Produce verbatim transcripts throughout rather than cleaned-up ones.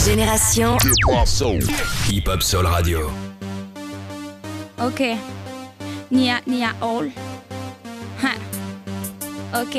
Génération Hip Hop Soul Radio. Ok. Nia, Nia All. Hein. Ok.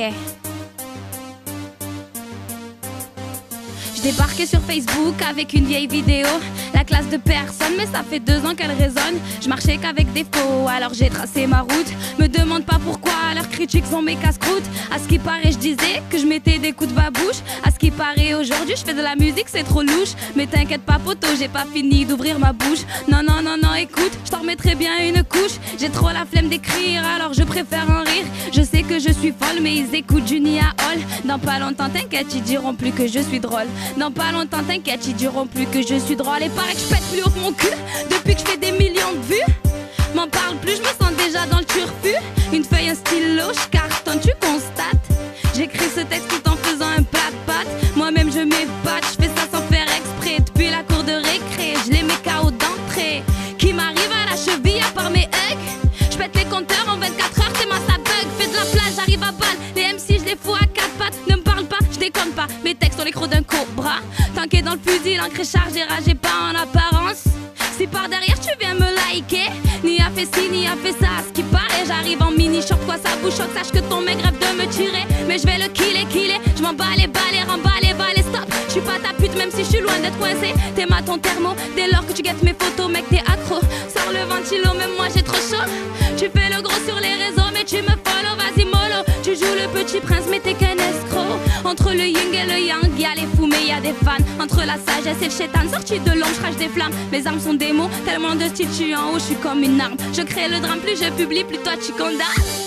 Je débarquais sur Facebook avec une vieille vidéo. La classe de personne, mais ça fait deux ans qu'elle résonne. Je marchais qu'avec des faux, alors j'ai tracé ma route. Me demande pas pourquoi, leurs critiques sont mes casse-croûtes. À ce qui paraît, je disais que je mettais des coups de babouche. À ce qui paraît, aujourd'hui, je fais de la musique, c'est trop louche. Mais t'inquiète pas, poteau, j'ai pas fini d'ouvrir ma bouche. Non, non, non, non, écoute, je t'en remettrai bien une couche. J'ai trop la flemme d'écrire, alors je préfère en rire. Je sais que je suis folle, mais ils écoutent du Nia All. Dans pas longtemps, t'inquiète, ils diront plus que je suis drôle. Dans pas longtemps, t'inquiète, ils diront plus que je suis drôle. Et pareil que je pète plus haut que mon cul depuis que je fais des millions de vues. M'en parle plus, je me sens déjà dans le turfu. Une feuille, un stylo, je cartonne, tu constates. J'écris ce texte tout en faisant un pat-pat. Moi-même je m'épate, je fais ça sans faire exprès. Depuis la cour de récré, je les mets K O d'entrée. Qui m'arrive à la cheville à part mes hugs. Je pète les compteurs en vingt-quatre heures, t'es ma ça bug. Fais de la place, j'arrive à balle. Les M C je les fous à quatre pattes. Ne me parle pas, je déconne pas. Mes textes ont les crocs d'un cobra. Tanké dans le fusil, l'encre est chargée, ragé pas en apparence. Si par derrière tu viens me liker, ni a fait ci, ni a fait ça. Ce qui paraît, j'arrive en mini short, quoi ça vous choque. Sache que ton mec rêve de me tirer, mais je vais le killer, killer. Je m'en bats les balais, remballer, balais, stop. Je suis pas ta pute, même si je suis loin d'être coincé. T'es ma ton thermo, dès lors que tu guettes mes photos, mec t'es accro. Sors le ventilo, même moi j'ai trop chaud. Tu fais le gros sur les réseaux, mais tu me follow, vas-y mollo. Tu joues le petit prince, mais t'es qu'un escroc. Entre le yin et le yang, y'a les fous, mais y'a des fans. Entre la sagesse et le chétan, sorti de l'ombre, je crache des flammes. Mes armes sont des mots, tellement de style, je suis en haut, je suis comme une arme. Je crée le drame, plus je publie, plus toi tu condamnes.